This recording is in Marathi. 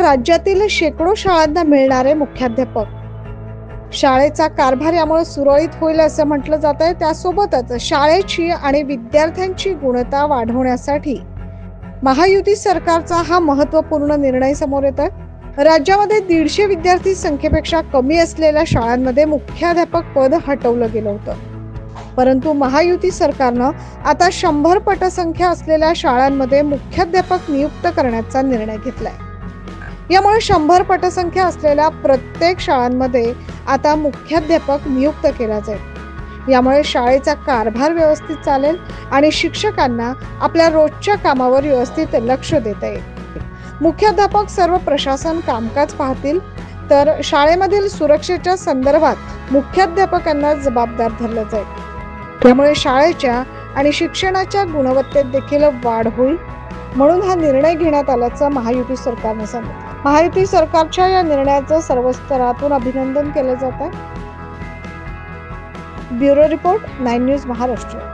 राज्यातील शेकडो शाळांना मिळणारे मुख्याध्यापक। शाळेचा कारभार यामुळे सुरळीत होईल असं म्हटलं जात आहे। त्यासोबतच शाळेची आणि विद्यार्थ्यांची गुणवत्ता वाढवण्यासाठी महायुती सरकारचा हा महत्त्वपूर्ण निर्णय समोर येत आहे। राज्यामध्ये 150 विद्यार्थी संख्येपेक्षा कमी असलेल्या शाळांमध्ये मुख्याध्यापक पद हटवलं गेलं होतं, परंतु महायुती सरकारनं आता 100 पटसंख्या असलेल्या शाळांमध्ये मुख्याध्यापक नियुक्त करण्याचा निर्णय घेतलाय। यामुळे 100 पटसंख्या असलेल्या प्रत्येक शाळांमध्ये आता मुख्याध्यापक नियुक्त केला जाईल। यामुळे शाळेचा कारभार व्यवस्थित चालेल आणि शिक्षकांना आपल्या रोजच्या कामावर व्यवस्थित लक्ष देता येईल। मुख्याध्यापक सर्व प्रशासन कामकाज पाहतील, तर शाळेमधील सुरक्षेच्या संदर्भात मुख्याध्यापकांना जबाबदार धरलं जाईल। त्यामुळे शाळेच्या आणि शिक्षणाच्या गुणवत्तेत देखील वाढ होईल, म्हणून हा निर्णय घेण्यात आल्याचं महायुती सरकारने सांगितलं। महायुती सरकारच्या या निर्णयाचं सर्व स्तरातून अभिनंदन केलं जात आहे। Bureau report 9 news Maharashtra.